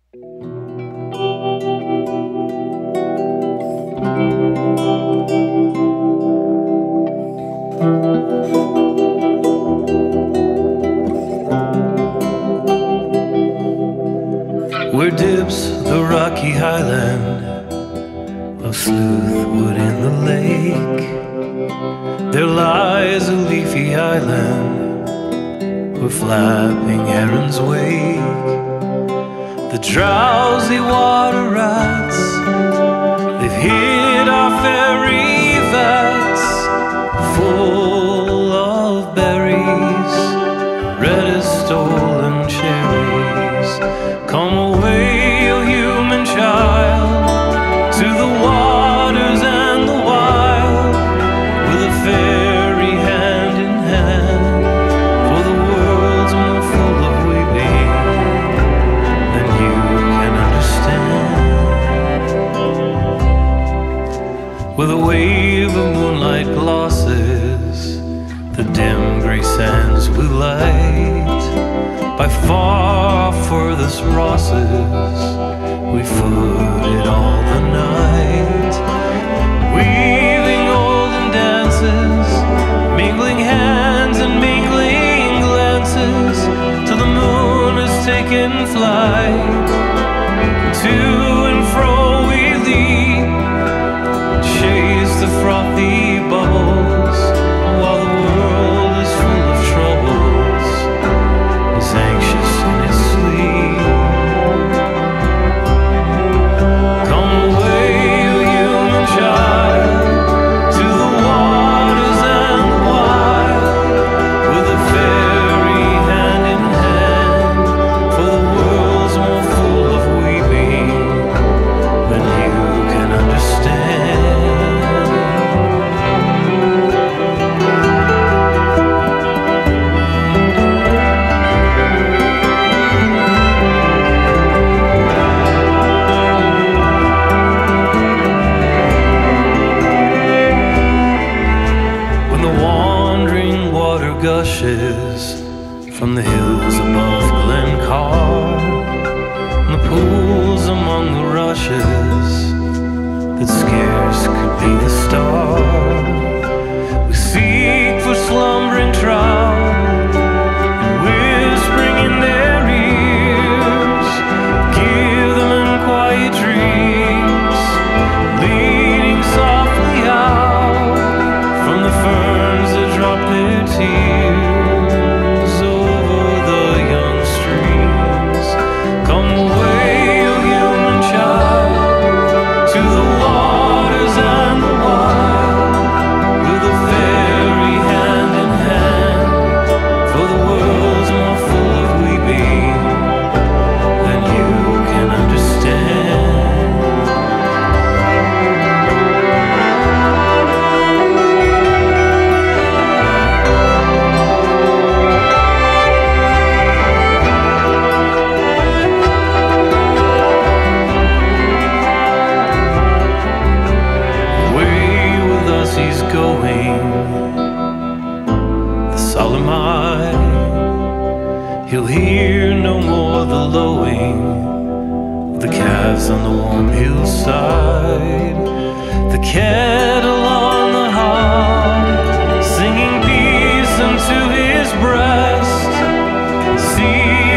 Where dips the rocky highland of Sleuthwood in the lake, there lies a leafy island where flapping herons wake. The drowsy water rats, they've hid our fairy vats full of berries, red as stolen cherries. Come away, O human child, to the waters and the wild, with a fairy hand in hand, for the world's more full of weeping than you can understand. With a wave of moonlight glosses, the dim grey sands we light. By far furthest Rosses, we footed all the night, weaving olden dances, mingling hands and mingling glances, till the moon has taken flight. To and fro we leap, chase the frothy bubbles, while the world is full of troubles, is anxious in its sleep. Come away, O human child, to the waters and the wild, with a fairy hand in hand, for the world's more full of weeping than you can understand. Gushes from the hills above Glencar, and the pools among the rushes that scarce could be the star. We seek for slumbering trout, and whispering in their ears, give them unquiet dreams, leading softly out from the ferns that drop their tears over the young streams. Come away, O human child, to the waters and the wild, with a fairy hand in hand, for the world's more full of weeping than you can understand. He's going, the solemn eye, he'll hear no more the lowing of the calves on the warm hillside, the kettle on the hearth, singing peace unto his breast. See